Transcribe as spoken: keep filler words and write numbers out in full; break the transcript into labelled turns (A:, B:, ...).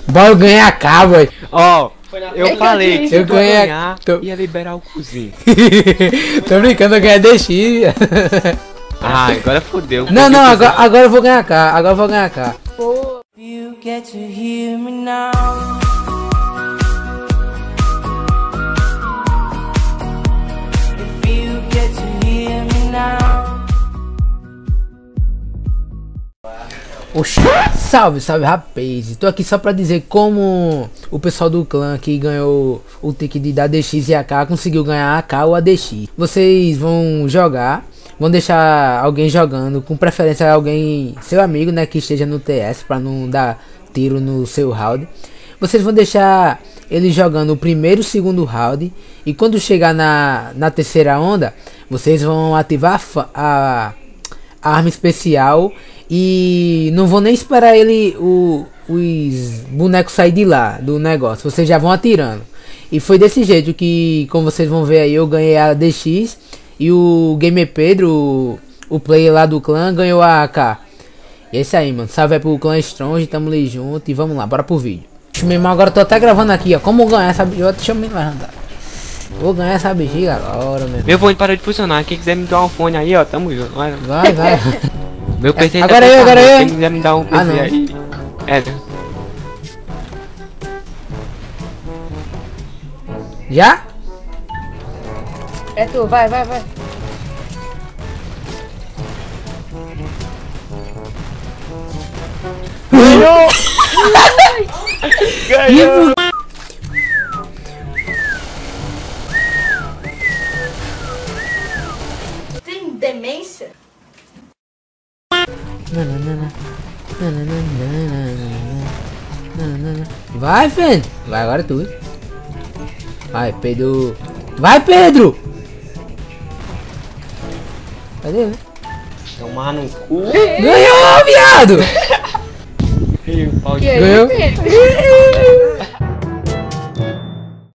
A: Bora ganhar a K, boy.
B: Ó, eu falei que se
A: eu
B: eu
A: ganhar,
B: ganhar,
A: tô...
B: ia liberar o cozinho.
A: Tô brincando, eu ganhei a D X.
B: Ah, agora fodeu.
A: Não, não, agora, agora eu vou ganhar K. Agora eu vou ganhar K.
C: You get to hear me now. If you get to hear me now.
A: Oxi, salve, salve rapaz. Tô aqui só pra dizer como o pessoal do clã que ganhou o ticket da D X e a K conseguiu ganhar a K ou a D X. Vocês vão jogar, vão deixar alguém jogando, com preferência alguém, seu amigo, né, que esteja no T S pra não dar tiro no seu round. Vocês vão deixar ele jogando o primeiro e o segundo round, e quando chegar na, na terceira onda, vocês vão ativar a, a arma especial e não vão nem esperar ele, o, os bonecos sair de lá do negócio, vocês já vão atirando. E foi desse jeito que, como vocês vão ver aí, eu ganhei a D X e o Gamer Pedro, o, o player lá do clã, ganhou a A K. E é isso aí, mano. Salve aí pro clã Strong, tamo ali junto e vamos lá, bora pro vídeo. Meu irmão, agora eu tô até gravando aqui, ó. Como ganhar essa bexiga? Deixa eu me levantar. Vou ganhar essa bexiga agora, meu.
B: Meu fone parou de funcionar. Quem quiser me dar um fone aí, ó, tamo junto. Vai,
A: vai. vai.
B: Meu P C é,
A: agora
B: tá
A: eu, agora eu.
B: Quem quiser me dar um P C ah, aí. É.
A: Já?
D: É tu, vai, vai, vai.
B: Ganhou! Ganhou!
D: Tem demência?
A: Vai, Fê. Vai agora tu. Vai, Pedro. Vai, Pedro! Cadê, né?
B: Tomar no cu.
A: Ganhou, viado!
B: Ganhou.
A: Ganhou?